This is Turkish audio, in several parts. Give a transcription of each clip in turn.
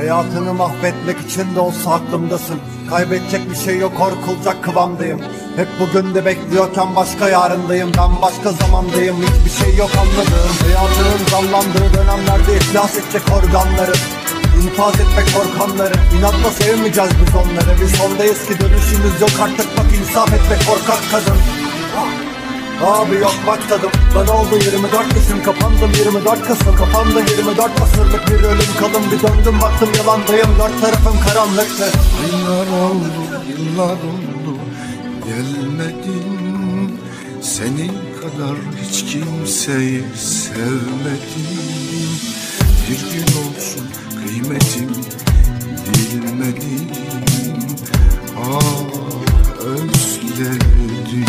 Hayatını mahvetmek için de olsa aklımdasın. Kaybedecek bir şey yok, korkulacak kıvamdayım. Hep bugün de bekliyorken başka yarındayım. Ben başka zamandayım, hiçbir şey yok anladığım. Hayatının sallandığı dönemlerde iflas edecek organları, infaz etmek korkanları. İnatla sevmeyeceğiz biz onları. Biz sondayız ki dönüşümüz yok artık, bak insaf etmek korkak kadın. Abi yok bak tadım. Ben oldu 24 kışım, kapandım 24 Kasım. Kafamda 24 asırlık bir ölüm kalım. Bir döndüm baktım yalandayım, dört tarafım karanlıktı. Aylar oldu, yıllar oldu, gelmedin. Senin kadar hiç kimseyi sevmedim. Bir gün olsun kıymetim bilmedim. Ah özledim.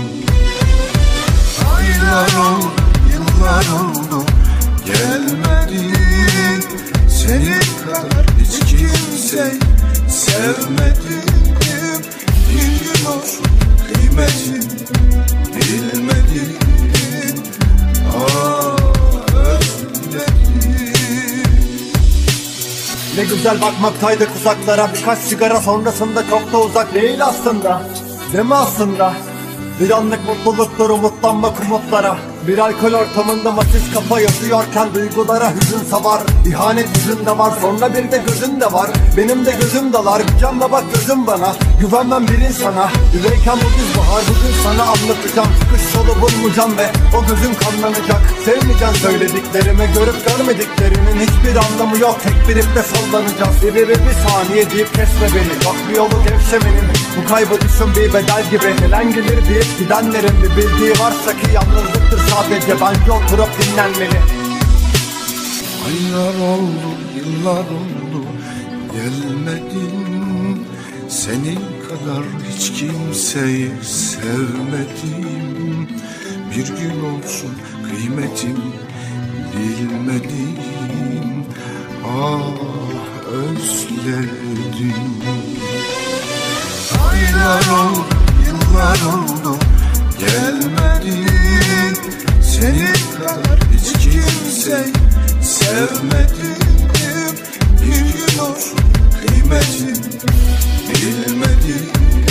Aylar oldu, yıllar oldu, gelmedin. Senin kadar hiç kimseyi sevmedim. Bir gün olsun kıymetin bilmedin. Ah özledim. Ne güzel bakmaktaydık uzaklara. Birkaç sigara sonrasında çok da uzak değil aslında. Değil mi aslında? Bir anlık mutluluktur, umutlanmak umutlara. Bir alkol ortamında maçız kafa yazıyorken duygulara hüzün savar. İhanet yüzünde var, sonra bir de gözün de var. Benim de gözüm dalar, bir canla bak gözüm bana. Güvenmem bir insana, üveyken bu biz bahar. Bugün sana anlatacağım, çıkış yolu bulmayacağım ve o gözün kanlanacak. Sevmeyeceksin söylediklerimi, görüp görmediklerinin hiçbir anlamı yok. Tek bir iple sallanacağız, bir saniye deyip kesme beni. Yok bir yolu gevşemenin, bu kaybı düşün bir bedel gibi. Neden gelir deyip gidenlerin bir bildiği varsa ki yalnızlıktır sadece, bence oturup dinlenmeli. Aylar oldu, yıllar oldu, gelmedin. Senin kadar hiç kimseyi sevmedim. Bir gün olsun kıymetim bilmedim. Ah özledim. Aylar oldu, yıllar oldu, gelmedin. Senin kadar hiç kimseyi sevmedim. Bir gün olsun kıymetin bilmedim.